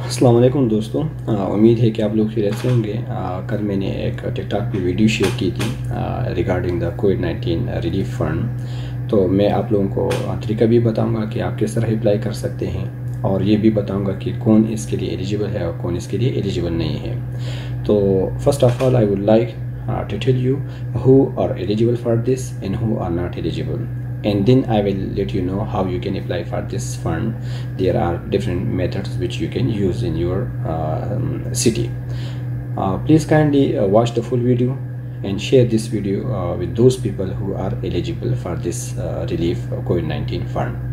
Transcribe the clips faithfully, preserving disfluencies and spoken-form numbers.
अस्सलाम वालेकुम दोस्तों, आ, उम्मीद है कि आप लोग खैरियत से होंगे। आ, कल मैंने एक टिकटॉक पे वीडियो शेयर की थी regarding the COVID nineteen relief fund. तो मैं आप लोगों को तरीका भी बताऊंगा कि आप किस तरह अप्लाई कर सकते हैं, और ये भी बताऊंगा कि कौन इसके लिए एलिजिबल है और कौन इसके लिए एलिजिबल नहीं है। तो first of all I would like to tell you who are eligible for this and who are not eligible, and then I will let you know how you can apply for this fund. There are different methods which you can use in your uh, city. Uh, please kindly uh, watch the full video and share this video uh, with those people who are eligible for this uh, relief COVID nineteen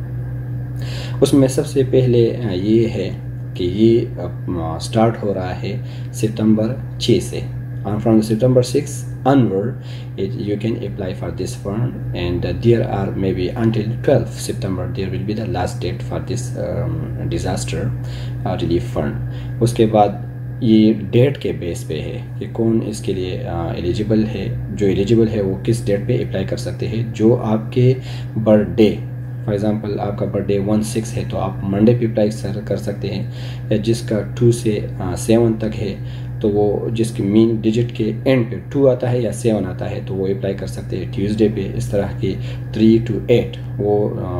fund. उसमें सबसे पहले ये है कि ये start हो रहा है सितंबर छः से। Uh, from September sixth onward, it, you can apply for this fund, and uh, there are maybe until twelfth September there will be the last date for this um, disaster uh, relief fund. उसके बाद ये date के base पे है कि कौन इसके लिए एलिजिबल uh, है। जो एलिजिबल है वो किस डेट पे अप्लाई कर सकते हैं। जो आपके बर्थडे, फॉर एग्ज़ाम्पल आपका बर्थडे वन सिक्स है तो आप मंडे पे अप्लाई कर सकते हैं, या जिसका टू से सेवन uh, तक है तो वो जिसके मीन डिजिट के एंड पे टू आता है या सेवन आता है तो वो अप्लाई कर सकते हैं ट्यूसडे पे। इस तरह की थ्री टू एट वो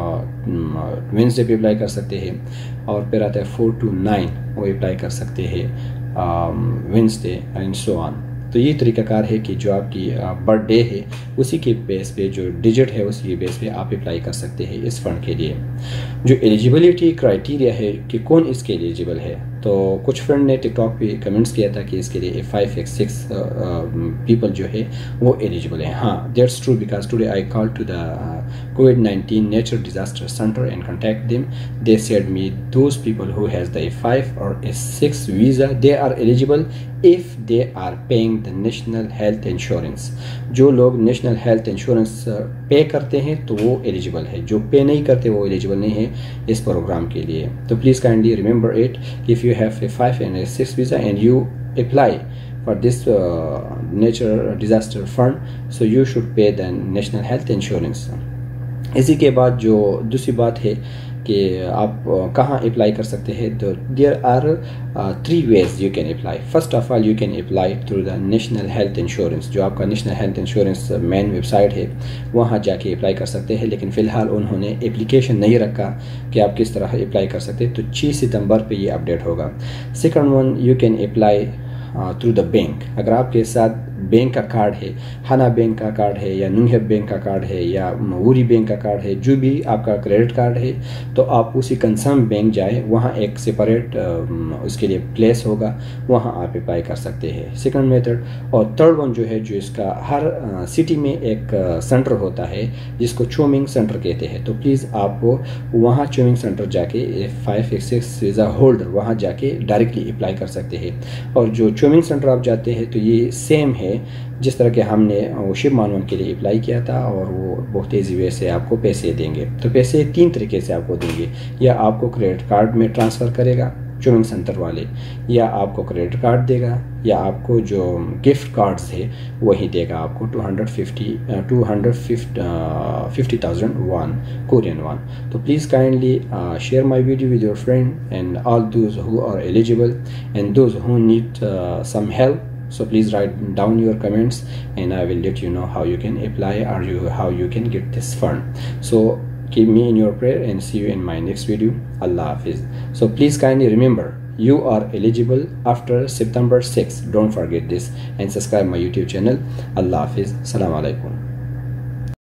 वेंसडे पे अप्लाई कर सकते हैं, और फिर आता है फोर टू नाइन वो अप्लाई कर सकते हैं वेंसडे एंड सो ऑन। तो ये तरीकाकार है कि जो आपकी बर्थडे है उसी के बेस पे, जो डिजिट है उसी के बेस पे आप अप्लाई कर सकते हैं इस फंड के लिए। जो एलिजिबिलिटी क्राइटेरिया है कि कौन इसके एलिजिबल है, तो कुछ फ्रेंड ने टिकटॉक पे कमेंट्स किया था कि इसके लिए फाइव एक्स सिक्स पीपल जो है वो एलिजिबल है। हाँ, that's true, because today I call to the COVID nineteen natural disaster centre and contact them. They said me those people who has the five और a six visa they are eligible if they are paying the national health insurance. जो लोग national health insurance पे करते हैं तो वो eligible है, जो पे नहीं करते वो एलिजिबल नहीं है इस प्रोग्राम के लिए। तो please kindly remember it, if you have a five and a six visa and you apply for this uh, nature disaster fund, so you should pay the national health insurance. इसी के बाद जो दूसरी बात है कि आप कहाँ अप्लाई कर सकते हैं, तो there are three ways you can apply. First of all you can apply through the national health insurance. जो आपका national health insurance main website है वहाँ जाके अप्लाई कर सकते हैं, लेकिन फ़िलहाल उन्होंने एप्लीकेशन नहीं रखा कि आप किस तरह अप्लाई कर सकते हैं, तो छः सितंबर पे ये अपडेट होगा। Second one, you can apply through the bank. अगर आपके साथ बैंक का कार्ड है, हाना बैंक का कार्ड है या नुंगहेब बैंक का कार्ड है या वूरी बैंक का कार्ड है, जो भी आपका क्रेडिट कार्ड है, तो आप उसी कंसर्न बैंक जाए, वहाँ एक सेपरेट उसके लिए प्लेस होगा, वहाँ आप अप्लाई कर सकते हैं। Second method. और थर्ड वन जो है, जो इसका हर सिटी में एक सेंटर होता है जिसको चोमिंग सेंटर कहते हैं, तो प्लीज़ आप वहाँ चोमिंग सेंटर जाके five X six visa holder वहाँ जाके डायरेक्टली अप्लाई कर सकते हैं। और जो चोमिंग सेंटर आप जाते हैं तो ये सेम है जिस तरह के हमने वो शिव मानवन के लिए अप्लाई किया था, और वो बहुत तेज़ी वे से आपको पैसे देंगे। तो पैसे तीन तरीके से आपको देंगे, या आपको क्रेडिट कार्ड में ट्रांसफ़र करेगा चोमिंग सेंटर वाले, या आपको क्रेडिट कार्ड देगा, या आपको जो गिफ्ट कार्ड्स है वही देगा आपको two hundred fifty two hundred fifty thousand won Korean won. तो please kindly share my video with your friend and all those who are eligible and those who need some help. So please write down your comments and I will let you know how you can apply or you how you can get this fund. So keep me in your prayer and see you in my next video. Allah Hafiz. So please kindly remember, you are eligible after September sixth. Don't forget this, and subscribe my YouTube channel. Allah Hafiz. Assalamu alaikum.